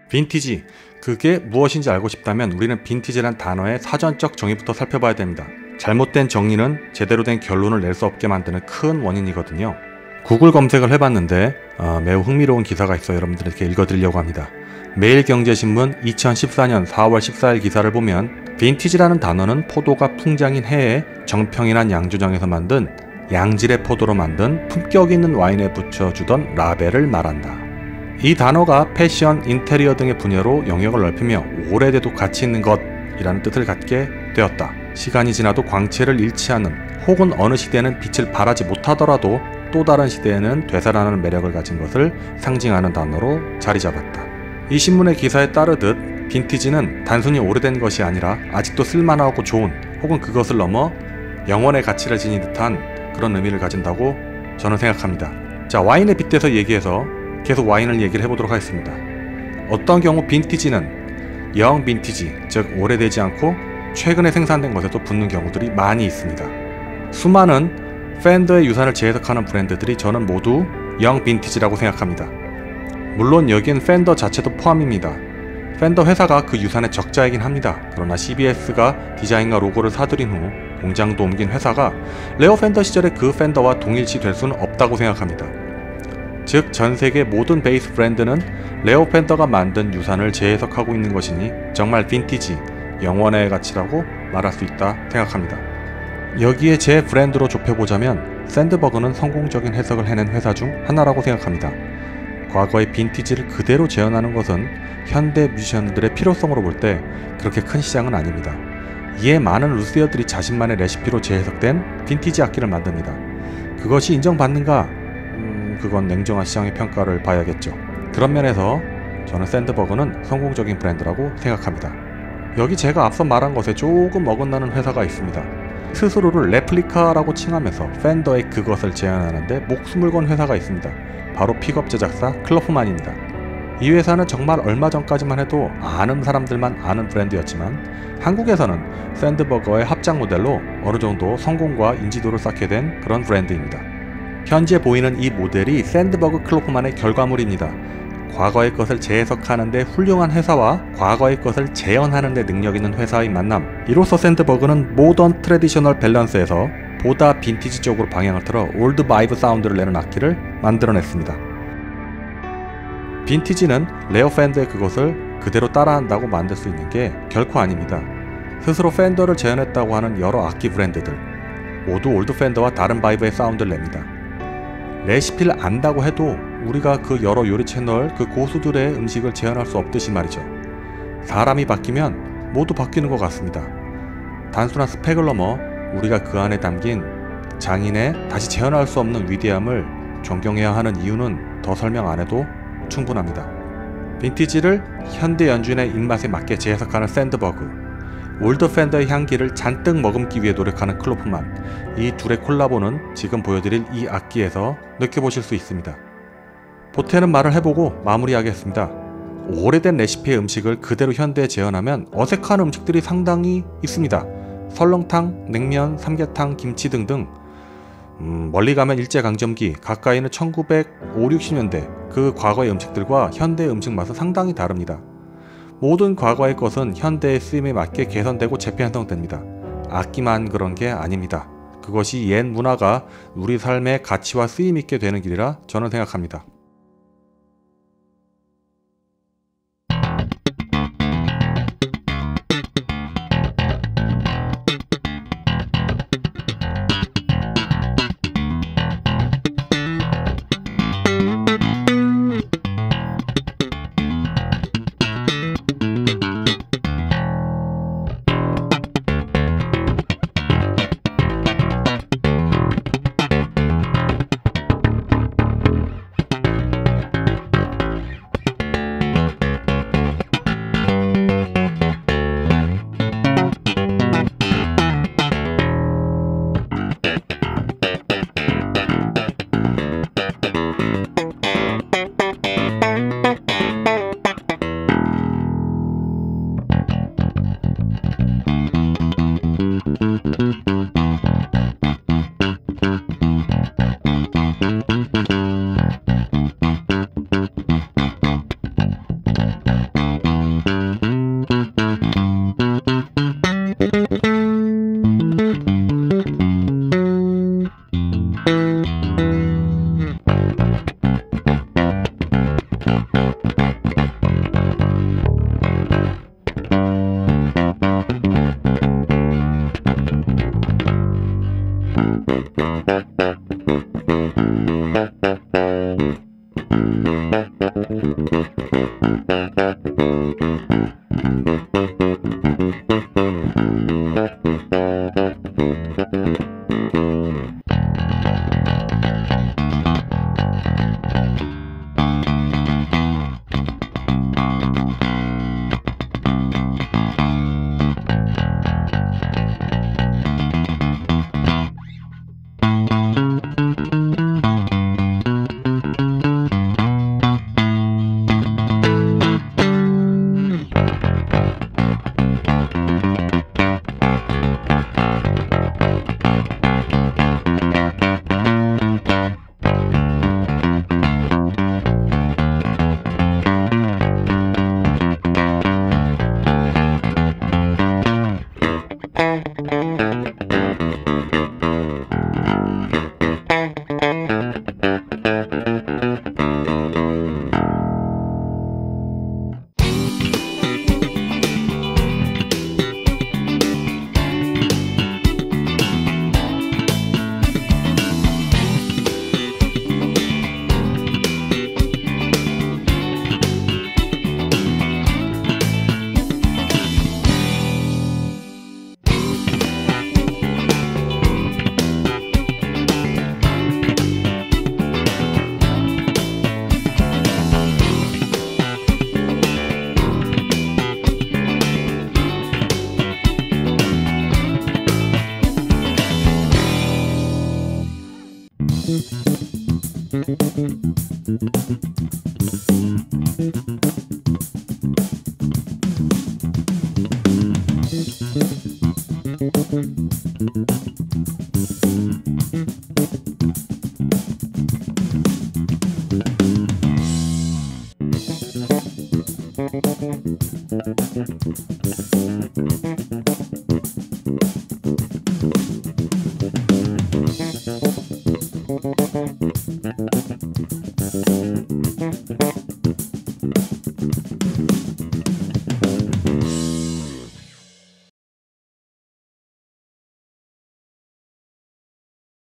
빈티지, 그게 무엇인지 알고 싶다면 우리는 빈티지란 단어의 사전적 정의부터 살펴봐야 됩니다. 잘못된 정의는 제대로 된 결론을 낼 수 없게 만드는 큰 원인이거든요. 구글 검색을 해봤는데 매우 흥미로운 기사가 있어 여러분들에게 읽어드리려고 합니다. 매일경제신문 2014년 4월 14일 기사를 보면 빈티지라는 단어는 포도가 풍장인 해에 정평이란 양조장에서 만든 양질의 포도로 만든 품격 있는 와인에 붙여주던 라벨을 말한다. 이 단어가 패션, 인테리어 등의 분야로 영역을 넓히며 오래돼도 가치 있는 것이라는 뜻을 갖게 되었다. 시간이 지나도 광채를 잃지 않는, 혹은 어느 시대에는 빛을 발하지 못하더라도 또 다른 시대에는 되살아나는 매력을 가진 것을 상징하는 단어로 자리 잡았다. 이 신문의 기사에 따르듯 빈티지는 단순히 오래된 것이 아니라 아직도 쓸만하고 좋은, 혹은 그것을 넘어 영원의 가치를 지닌 듯한 그런 의미를 가진다고 저는 생각합니다. 자, 와인에 빗대서 얘기해서 계속 와인을 얘기를 해보도록 하겠습니다. 어떤 경우 빈티지는 영 빈티지, 즉 오래되지 않고 최근에 생산된 것에도 붙는 경우들이 많이 있습니다. 수많은 팬더의 유산을 재해석하는 브랜드들이 저는 모두 영 빈티지라고 생각합니다. 물론 여기엔 팬더 자체도 포함입니다. 팬더 회사가 그 유산의 적자이긴 합니다. 그러나 CBS가 디자인과 로고를 사들인 후 공장도 옮긴 회사가 레오 팬더 시절의 그 팬더와 동일시 될 수는 없다고 생각합니다. 즉 전세계 모든 베이스 브랜드는 레오 팬더가 만든 유산을 재해석하고 있는 것이니 정말 빈티지, 영원의 가치라고 말할 수 있다 생각합니다. 여기에 제 브랜드로 좁혀보자면 샌드버그는 성공적인 해석을 해낸 회사 중 하나라고 생각합니다. 과거의 빈티지를 그대로 재현하는 것은 현대 뮤지션들의 필요성으로 볼 때 그렇게 큰 시장은 아닙니다. 이에 많은 루스이어들이 자신만의 레시피로 재해석된 빈티지 악기를 만듭니다. 그것이 인정받는가? 그건 냉정한 시장의 평가를 봐야겠죠. 그런 면에서 저는 샌드버그는 성공적인 브랜드라고 생각합니다. 여기 제가 앞서 말한 것에 조금 어긋나는 회사가 있습니다. 스스로를 레플리카라고 칭하면서 팬더의 그것을 재현하는데 목숨을 건 회사가 있습니다. 바로 픽업 제작사 클로프만입니다. 이 회사는 정말 얼마 전까지만 해도 아는 사람들만 아는 브랜드였지만 한국에서는 샌드버거의 합작 모델로 어느 정도 성공과 인지도를 쌓게 된 그런 브랜드입니다. 현재 보이는 이 모델이 샌드버그 클로프만의 결과물입니다. 과거의 것을 재해석하는 데 훌륭한 회사와 과거의 것을 재현하는 데 능력 있는 회사의 만남. 이로써 샌드버그는 모던 트래디셔널 밸런스에서 보다 빈티지 쪽으로 방향을 틀어 올드 바이브 사운드를 내는 악기를 만들어냈습니다. 빈티지는 레오 팬더의 그것을 그대로 따라한다고 만들 수 있는 게 결코 아닙니다. 스스로 팬더를 재현했다고 하는 여러 악기 브랜드들 모두 올드 팬더와 다른 바이브의 사운드를 냅니다. 레시피를 안다고 해도 우리가 그 여러 요리 채널 그 고수들의 음식을 재현할 수 없듯이 말이죠. 사람이 바뀌면 모두 바뀌는 것 같습니다. 단순한 스펙을 넘어 우리가 그 안에 담긴 장인의 다시 재현할 수 없는 위대함을 존경해야 하는 이유는 더 설명 안 해도 충분합니다. 빈티지를 현대 연주인의 입맛에 맞게 재해석하는 샌드버그, 올드 팬더의 향기를 잔뜩 머금기 위해 노력하는 클로프만, 이 둘의 콜라보는 지금 보여드릴 이 악기에서 느껴보실 수 있습니다. 보태는 말을 해보고 마무리하겠습니다. 오래된 레시피의 음식을 그대로 현대에 재현하면 어색한 음식들이 상당히 있습니다. 설렁탕, 냉면, 삼계탕, 김치 등등. 멀리 가면 일제강점기, 가까이는 1950, 60년대 그 과거의 음식들과 현대의 음식 맛은 상당히 다릅니다. 모든 과거의 것은 현대의 쓰임에 맞게 개선되고 재편성됩니다. 악기만 그런 게 아닙니다. 그것이 옛 문화가 우리 삶의 가치와 쓰임 있게 되는 길이라 저는 생각합니다.